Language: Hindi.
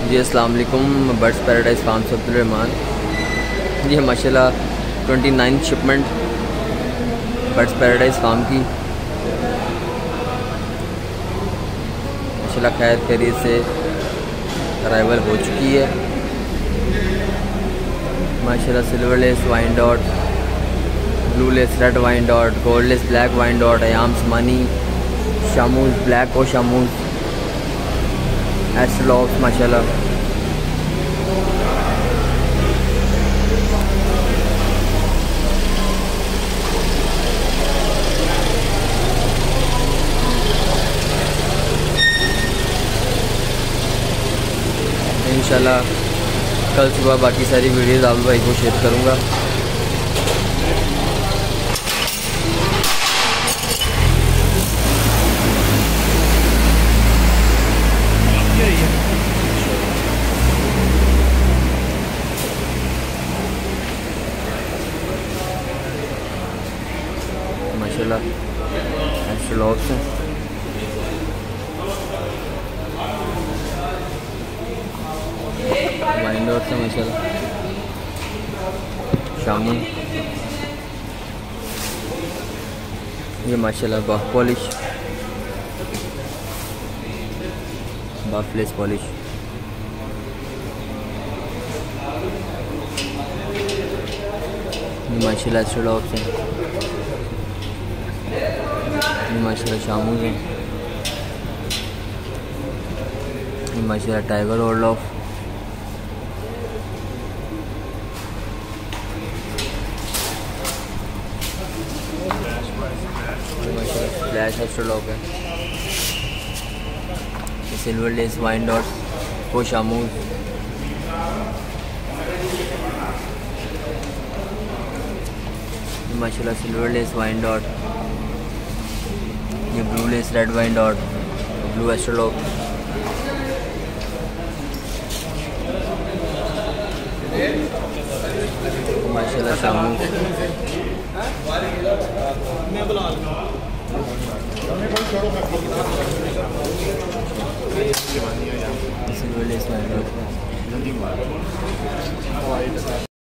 जी अस्सलाम वालेकुम। बर्ड्स पैराडाइज फार्म से अब्दुल-रहमान। ये माशाल्लाह 29 शिपमेंट बर्ड्स पैराडाइज फार्म की माशाल्लाह खैर खैरियत से अराइवल हो चुकी है। माशाल्लाह silver lace wine dot, blue lace red wine dot, gold lace black wine dot, आयाम्स मनी, शामूज ब्लैक और शामूज एस्ट्रोलॉप्स माशाल्लाह। इंशाल्लाह कल सुबह बाकी सारी वीडियोज़ आप भाई को शेयर करूँगा। माशाल्लाह एस्ट्रोलॉप्स हैं। वाइन डॉट्स हैं माशाल्लाह। शामू ये माशाल्लाह बाफ पॉलिश, बाफलेस पॉलिश। ये माशाल्लाह एस्ट्रोलॉप्स हैं। ये माशाल्लाह शामूज हैं। ये माशाल्लाह टाइगर ऑर्लॉफ, फ्लैश एस्ट्रोलॉप है। ये सिल्वर लेस वाइन डॉट को शामूज, माशाल्लाह सिल्वर लेस वाइन डॉट, ये blue lace red wine dot, blue एस्ट्रोलॉप, माशाल्लाह शामूज, सिल्वर लेस वाइन डॉट।